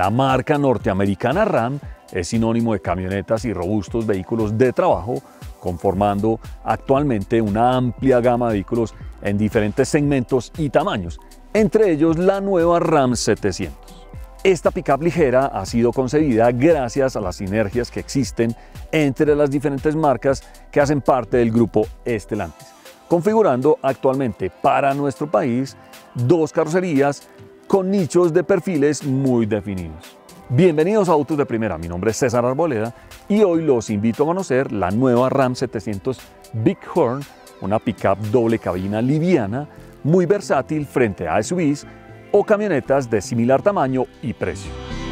La marca norteamericana Ram es sinónimo de camionetas y robustos vehículos de trabajo, conformando actualmente una amplia gama de vehículos en diferentes segmentos y tamaños, entre ellos la nueva Ram 700. Esta pickup ligera ha sido concebida gracias a las sinergias que existen entre las diferentes marcas que hacen parte del grupo Stellantis, configurando actualmente para nuestro país dos carrocerías con nichos de perfiles muy definidos. Bienvenidos a Autos de Primera, mi nombre es César Arboleda y hoy los invito a conocer la nueva Ram 700 Bighorn, una pickup doble cabina liviana, muy versátil frente a SUVs o camionetas de similar tamaño y precio.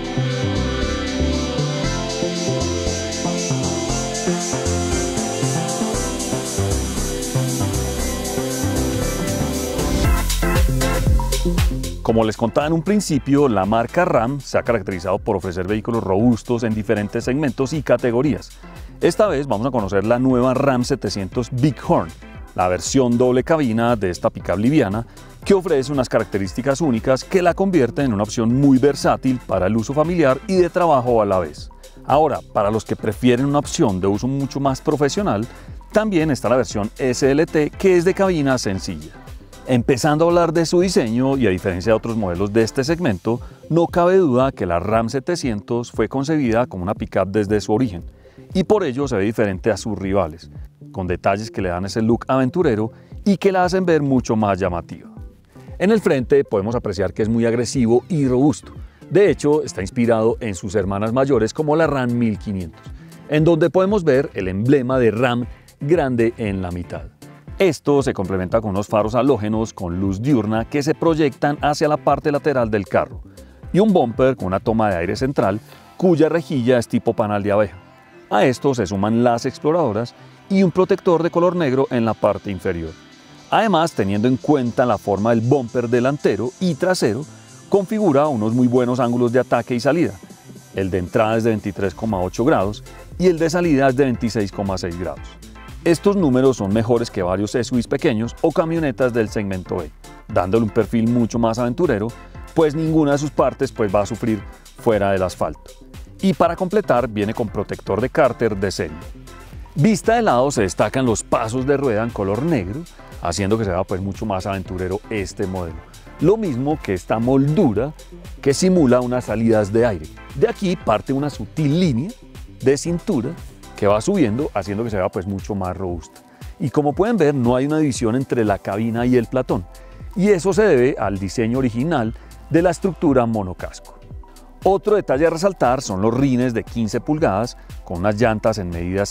Como les contaba en un principio, la marca Ram se ha caracterizado por ofrecer vehículos robustos en diferentes segmentos y categorías. Esta vez vamos a conocer la nueva Ram 700 Bighorn, la versión doble cabina de esta pickup liviana que ofrece unas características únicas que la convierten en una opción muy versátil para el uso familiar y de trabajo a la vez. Ahora, para los que prefieren una opción de uso mucho más profesional, también está la versión SLT, que es de cabina sencilla. Empezando a hablar de su diseño, y a diferencia de otros modelos de este segmento, no cabe duda que la Ram 700 fue concebida como una pickup desde su origen, y por ello se ve diferente a sus rivales, con detalles que le dan ese look aventurero y que la hacen ver mucho más llamativa. En el frente podemos apreciar que es muy agresivo y robusto. De hecho, está inspirado en sus hermanas mayores como la Ram 1500, en donde podemos ver el emblema de Ram grande en la mitad. Esto se complementa con unos faros halógenos con luz diurna que se proyectan hacia la parte lateral del carro y un bumper con una toma de aire central cuya rejilla es tipo panal de abeja. A esto se suman las exploradoras y un protector de color negro en la parte inferior. Además, teniendo en cuenta la forma del bumper delantero y trasero, configura unos muy buenos ángulos de ataque y salida. El de entrada es de 23,8 grados y el de salida es de 26,6 grados. Estos números son mejores que varios SUVs pequeños o camionetas del segmento B, dándole un perfil mucho más aventurero, pues ninguna de sus partes va a sufrir fuera del asfalto. Y para completar, viene con protector de cárter de serie. Vista de lado se destacan los pasos de rueda en color negro, haciendo que se vea mucho más aventurero este modelo. Lo mismo que esta moldura que simula unas salidas de aire. De aquí parte una sutil línea de cintura que va subiendo, haciendo que se vea mucho más robusta. Y como pueden ver, no hay una división entre la cabina y el platón, y eso se debe al diseño original de la estructura monocasco. Otro detalle a resaltar son los rines de 15 pulgadas con unas llantas en medidas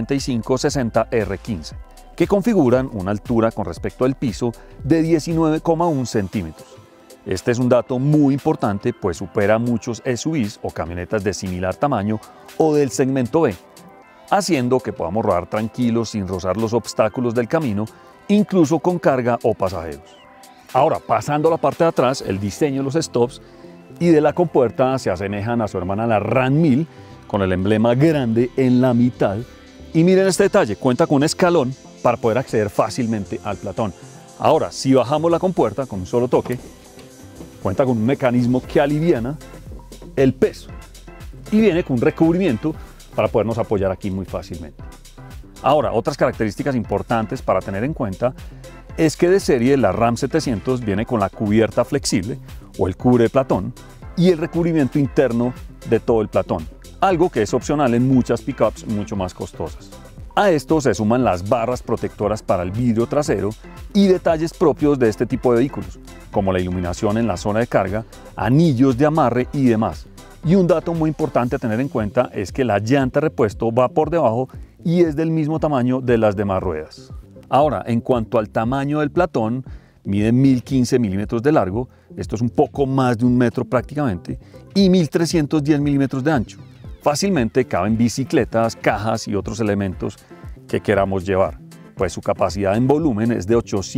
185/60 R15, que configuran una altura con respecto al piso de 19,1 centímetros. Este es un dato muy importante, pues supera a muchos SUVs o camionetas de similar tamaño o del segmento B, haciendo que podamos rodar tranquilos sin rozar los obstáculos del camino, incluso con carga o pasajeros. Ahora, pasando a la parte de atrás, el diseño de los stops y de la compuerta se asemejan a su hermana la Ram 1000, con el emblema grande en la mitad. Y miren este detalle, cuenta con un escalón para poder acceder fácilmente al platón. Ahora, si bajamos la compuerta con un solo toque, cuenta con un mecanismo que aliviana el peso y viene con un recubrimiento para podernos apoyar aquí muy fácilmente. Ahora, otras características importantes para tener en cuenta es que de serie la Ram 700 viene con la cubierta flexible o el cubre platón y el recubrimiento interno de todo el platón, algo que es opcional en muchas pickups mucho más costosas. A esto se suman las barras protectoras para el vidrio trasero y detalles propios de este tipo de vehículos, como la iluminación en la zona de carga, anillos de amarre y demás. Y un dato muy importante a tener en cuenta es que la llanta repuesto va por debajo y es del mismo tamaño de las demás ruedas. Ahora, en cuanto al tamaño del platón, mide 1015 milímetros de largo, esto es un poco más de 1 metro prácticamente, y 1310 milímetros de ancho. Fácilmente caben bicicletas, cajas y otros elementos que queramos llevar, pues su capacidad en volumen es de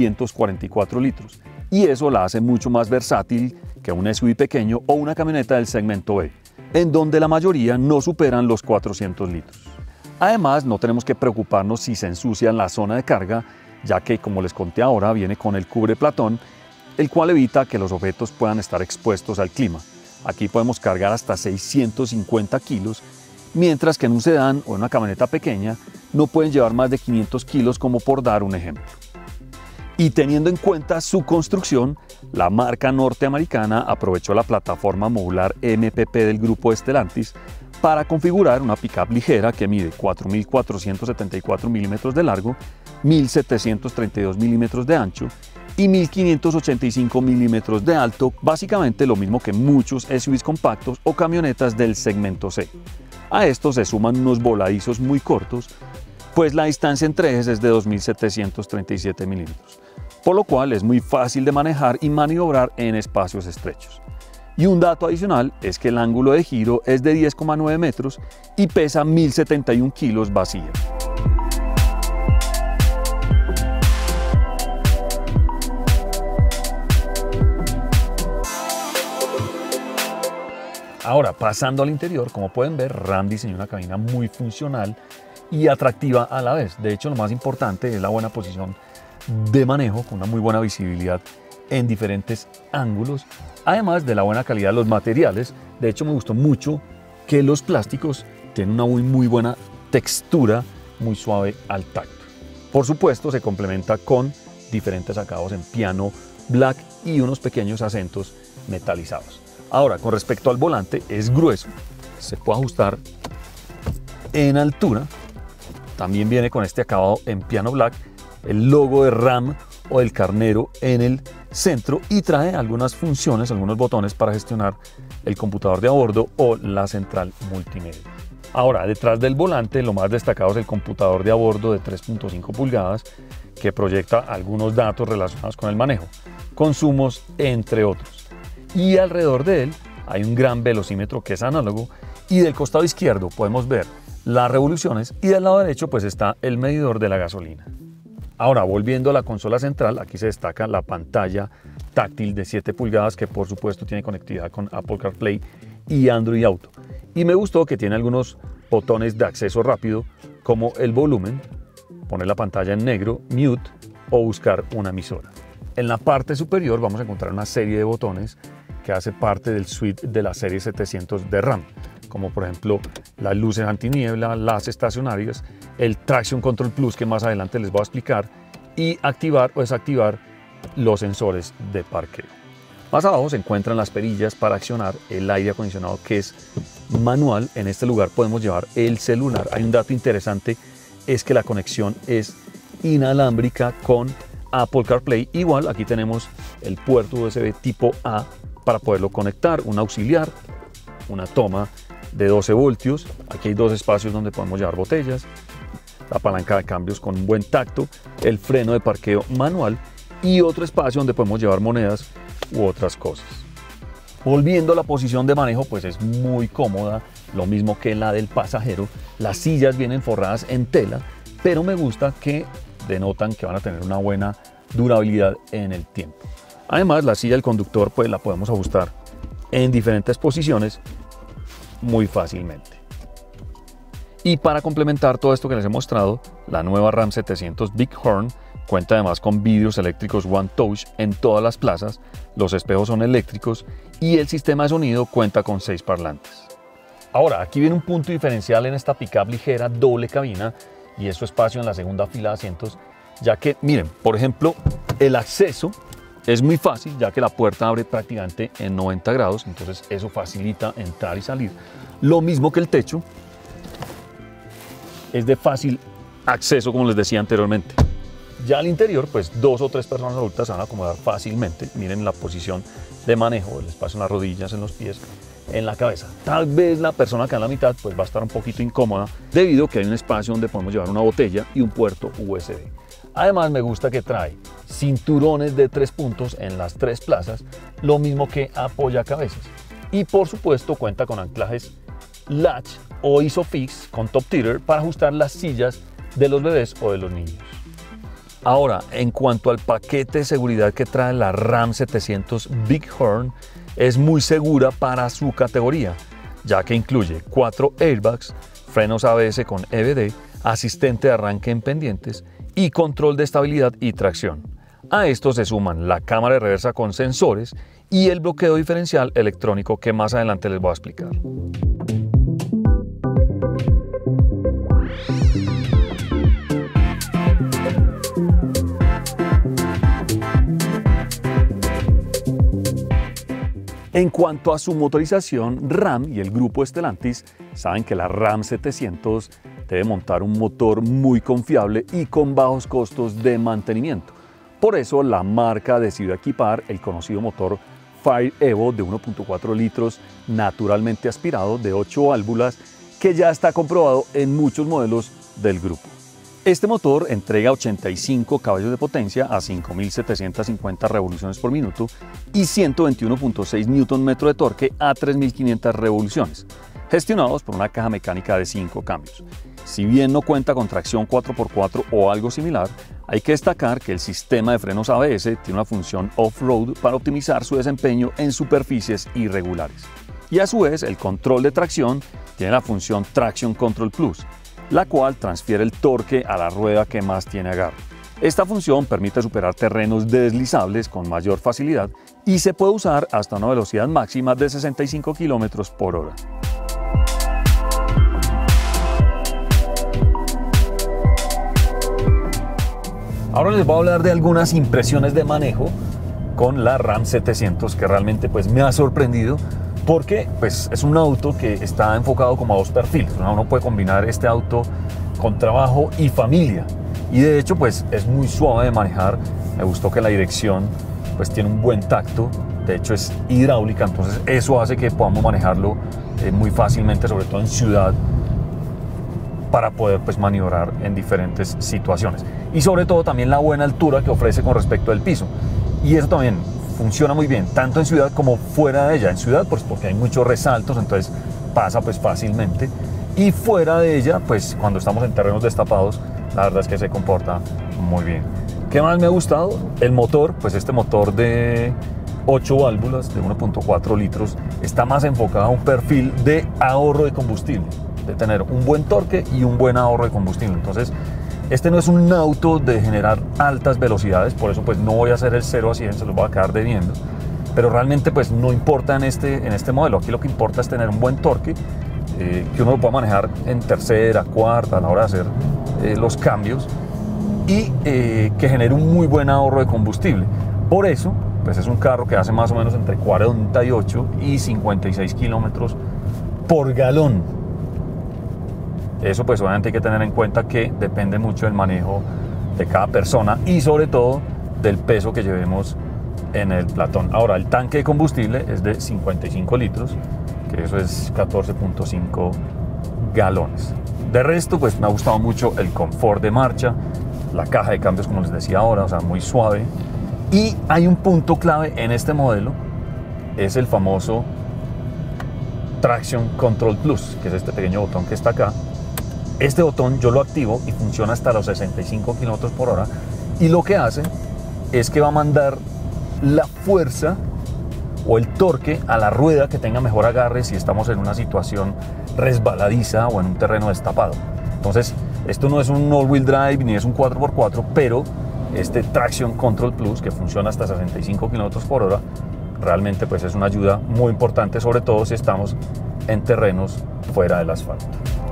844 litros, y eso la hace mucho más versátil que un SUV pequeño o una camioneta del segmento B, en donde la mayoría no superan los 400 litros. Además, no tenemos que preocuparnos si se ensucia en la zona de carga, ya que, como les conté ahora, viene con el cubre platón, el cual evita que los objetos puedan estar expuestos al clima, Aquí podemos cargar hasta 650 kilos, mientras que en un sedán o en una camioneta pequeña no pueden llevar más de 500 kilos, como por dar un ejemplo. Y teniendo en cuenta su construcción, la marca norteamericana aprovechó la plataforma modular MPP del grupo Stellantis para configurar una pickup ligera que mide 4.474 milímetros de largo, 1.732 milímetros de ancho y 1.585 milímetros de alto, básicamente lo mismo que muchos SUVs compactos o camionetas del segmento C. A esto se suman unos voladizos muy cortos, pues la distancia entre ejes es de 2.737 milímetros, por lo cual es muy fácil de manejar y maniobrar en espacios estrechos. Y un dato adicional es que el ángulo de giro es de 10,9 metros y pesa 1.071 kilos vacía. Ahora, pasando al interior, como pueden ver, Ram diseñó una cabina muy funcional y atractiva a la vez. De hecho, lo más importante es la buena posición de manejo, con una muy buena visibilidad en diferentes ángulos, además de la buena calidad de los materiales. De hecho, me gustó mucho que los plásticos tienen una muy buena textura, muy suave al tacto. Por supuesto, se complementa con diferentes acabados en piano black y unos pequeños acentos metalizados. Ahora, con respecto al volante, es grueso, se puede ajustar en altura. También viene con este acabado en piano black, el logo de Ram o el carnero en el centro, y trae algunas funciones, algunos botones para gestionar el computador de a bordo o la central multimedia. Ahora, detrás del volante, lo más destacado es el computador de a bordo de 3.5 pulgadas que proyecta algunos datos relacionados con el manejo, consumos, entre otros. Y alrededor de él hay un gran velocímetro que es análogo, y del costado izquierdo podemos ver las revoluciones y del lado derecho pues está el medidor de la gasolina. Ahora, volviendo a la consola central, aquí se destaca la pantalla táctil de 7 pulgadas que por supuesto tiene conectividad con Apple CarPlay y Android Auto. Y me gustó que tiene algunos botones de acceso rápido como el volumen, poner la pantalla en negro, mute o buscar una emisora. En la parte superior vamos a encontrar una serie de botones que hace parte del suite de la serie 700 de Ram, como por ejemplo las luces antiniebla, las estacionarias, el Traction Control Plus que más adelante les voy a explicar, y activar o desactivar los sensores de parqueo. Más abajo se encuentran las perillas para accionar el aire acondicionado, que es manual. En este lugar podemos llevar el celular. Hay un dato interesante, es que la conexión es inalámbrica con Apple CarPlay. Igual aquí tenemos el puerto USB tipo A para poderlo conectar, un auxiliar, una toma de 12 voltios, aquí hay dos espacios donde podemos llevar botellas, la palanca de cambios con un buen tacto, el freno de parqueo manual y otro espacio donde podemos llevar monedas u otras cosas. Volviendo a la posición de manejo, pues es muy cómoda, lo mismo que la del pasajero. Las sillas vienen forradas en tela, pero me gusta que denotan que van a tener una buena durabilidad en el tiempo. Además, la silla del conductor pues la podemos ajustar en diferentes posiciones muy fácilmente. Y para complementar todo esto que les he mostrado, la nueva Ram 700 Bighorn cuenta además con vidrios eléctricos One Touch en todas las plazas, los espejos son eléctricos y el sistema de sonido cuenta con 6 parlantes. Ahora, aquí viene un punto diferencial en esta pickup ligera doble cabina, y es su espacio en la segunda fila de asientos, ya que, miren, por ejemplo, el acceso es muy fácil, ya que la puerta abre prácticamente en 90 grados, entonces eso facilita entrar y salir. Lo mismo que el techo, es de fácil acceso, como les decía anteriormente. Ya al interior, pues 2 o 3 personas adultas se van a acomodar fácilmente. Miren la posición de manejo, el espacio en las rodillas, en los pies, en la cabeza. Tal vez la persona que en la mitad pues va a estar un poquito incómoda, debido a que hay un espacio donde podemos llevar una botella y un puerto USB. Además, me gusta que trae cinturones de 3 puntos en las 3 plazas, lo mismo que apoyacabezas. Y por supuesto cuenta con anclajes latch o ISOFIX con top tier para ajustar las sillas de los bebés o de los niños. Ahora, en cuanto al paquete de seguridad que trae la Ram 700 Bighorn, es muy segura para su categoría, ya que incluye 4 airbags, frenos ABS con EBD, asistente de arranque en pendientes y control de estabilidad y tracción. A esto se suman la cámara de reversa con sensores y el bloqueo diferencial electrónico que más adelante les voy a explicar. En cuanto a su motorización, Ram y el grupo Stellantis saben que la Ram 700 debe montar un motor muy confiable y con bajos costos de mantenimiento. Por eso la marca decidió equipar el conocido motor Fire Evo de 1.4 litros naturalmente aspirado de 8 válvulas que ya está comprobado en muchos modelos del grupo. Este motor entrega 85 caballos de potencia a 5.750 revoluciones por minuto y 121.6 Nm de torque a 3.500 revoluciones, gestionados por una caja mecánica de 5 cambios. Si bien no cuenta con tracción 4x4 o algo similar, hay que destacar que el sistema de frenos ABS tiene una función off-road para optimizar su desempeño en superficies irregulares. Y a su vez, el control de tracción tiene la función Traction Control Plus, la cual transfiere el torque a la rueda que más tiene agarre. Esta función permite superar terrenos deslizables con mayor facilidad y se puede usar hasta una velocidad máxima de 65 km por hora. Ahora les voy a hablar de algunas impresiones de manejo con la Ram 700 que realmente me ha sorprendido, porque es un auto que está enfocado como a dos perfiles. Uno puede combinar este auto con trabajo y familia, y de hecho es muy suave de manejar. Me gustó que la dirección tiene un buen tacto, de hecho es hidráulica, entonces eso hace que podamos manejarlo muy fácilmente, sobre todo en ciudad, para poder maniobrar en diferentes situaciones, y sobre todo también la buena altura que ofrece con respecto al piso, y eso también funciona muy bien, tanto en ciudad como fuera de ella. En ciudad porque hay muchos resaltos, entonces pasa fácilmente, y fuera de ella cuando estamos en terrenos destapados, la verdad es que se comporta muy bien. ¿Qué más me ha gustado? El motor, este motor de 8 válvulas de 1.4 litros está más enfocado a un perfil de ahorro de combustible, de tener un buen torque y un buen ahorro de combustible. Entonces este no es un auto de generar altas velocidades, por eso no voy a hacer el 0 a 100, se los voy a quedar debiendo, pero realmente no importa en este modelo. Aquí lo que importa es tener un buen torque, que uno lo pueda manejar en tercera, cuarta, a la hora de hacer los cambios, y que genere un muy buen ahorro de combustible. Por eso es un carro que hace más o menos entre 48 y 56 kilómetros por galón. Eso obviamente hay que tener en cuenta que depende mucho del manejo de cada persona y sobre todo del peso que llevemos en el platón. Ahora, el tanque de combustible es de 55 litros, que eso es 14.5 galones. De resto, me ha gustado mucho el confort de marcha, la caja de cambios, como les decía ahora, muy suave. Y hay un punto clave en este modelo, es el famoso Traction Control Plus, que es este pequeño botón que está acá. Este botón yo lo activo y funciona hasta los 65 km por hora, y lo que hace es que va a mandar la fuerza o el torque a la rueda que tenga mejor agarre si estamos en una situación resbaladiza o en un terreno destapado. Entonces esto no es un all-wheel drive ni es un 4x4, pero este Traction Control Plus, que funciona hasta 65 km por hora, realmente es una ayuda muy importante, sobre todo si estamos en terrenos fuera del asfalto.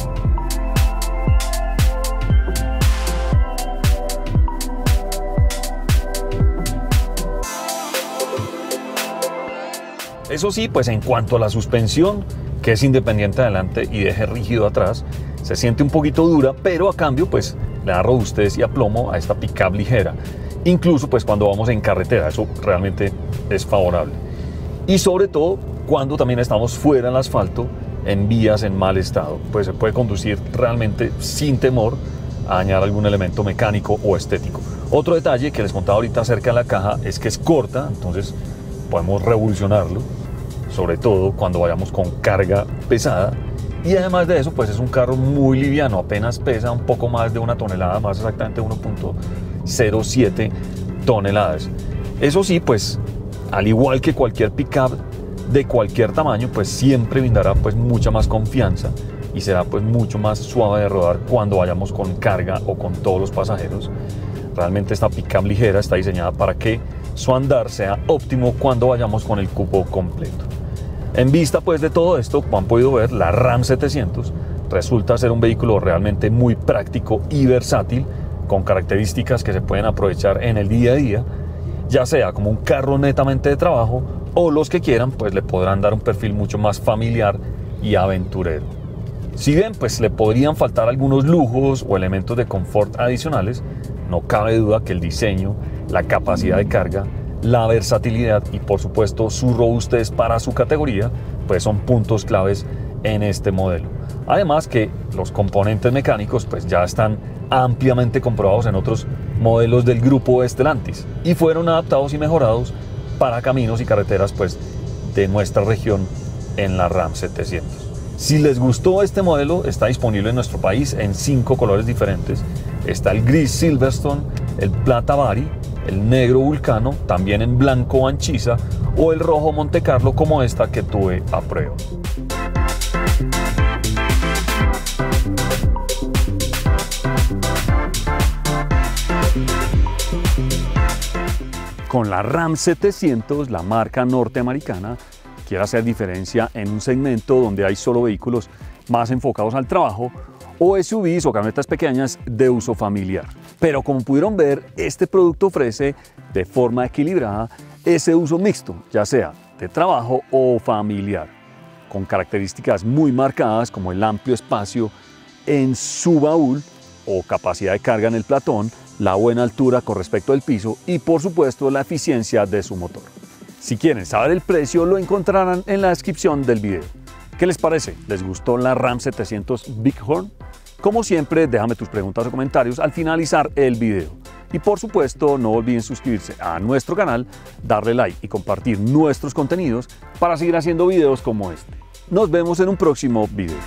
Eso sí, en cuanto a la suspensión, que es independiente adelante y de eje rígido atrás, se siente un poquito dura, pero a cambio le da robustez y aplomo a esta pick-up ligera, incluso cuando vamos en carretera. Eso realmente es favorable, y sobre todo cuando también estamos fuera del asfalto, en vías en mal estado, se puede conducir realmente sin temor a dañar algún elemento mecánico o estético. Otro detalle que les contaba ahorita acerca de la caja es que es corta, entonces podemos revolucionarlo, sobre todo cuando vayamos con carga pesada. Y además de eso, es un carro muy liviano, apenas pesa un poco más de 1 tonelada, más exactamente 1.07 toneladas. Eso sí, al igual que cualquier pickup de cualquier tamaño, siempre brindará mucha más confianza y será mucho más suave de rodar cuando vayamos con carga o con todos los pasajeros. Realmente esta pickup ligera está diseñada para que su andar sea óptimo cuando vayamos con el cupo completo. En vista pues de todo esto, como han podido ver, la Ram 700 resulta ser un vehículo realmente muy práctico y versátil, con características que se pueden aprovechar en el día a día, ya sea como un carro netamente de trabajo, o los que quieran pues le podrán dar un perfil mucho más familiar y aventurero. Si bien pues le podrían faltar algunos lujos o elementos de confort adicionales, no cabe duda que el diseño, la capacidad de carga, la versatilidad y por supuesto su robustez para su categoría pues son puntos claves en este modelo. Además que los componentes mecánicos pues ya están ampliamente comprobados en otros modelos del grupo Stellantis y fueron adaptados y mejorados para caminos y carreteras pues de nuestra región en la Ram 700. Si les gustó este modelo, está disponible en nuestro país en 5 colores diferentes. Está el gris Silverstone, el plata Bari, el negro Vulcano, también en blanco Anchisa o el rojo Monte Carlo como esta que tuve a prueba. Con la Ram 700, la marca norteamericana quiere hacer diferencia en un segmento donde hay solo vehículos más enfocados al trabajo o SUVs o camionetas pequeñas de uso familiar. Pero como pudieron ver, este producto ofrece de forma equilibrada ese uso mixto, ya sea de trabajo o familiar, con características muy marcadas como el amplio espacio en su baúl o capacidad de carga en el platón, la buena altura con respecto al piso y por supuesto la eficiencia de su motor. Si quieren saber el precio, lo encontrarán en la descripción del video. ¿Qué les parece? ¿Les gustó la Ram 700 Bighorn? Como siempre, déjame tus preguntas o comentarios al finalizar el video. Y por supuesto, no olviden suscribirse a nuestro canal, darle like y compartir nuestros contenidos para seguir haciendo videos como este. Nos vemos en un próximo video.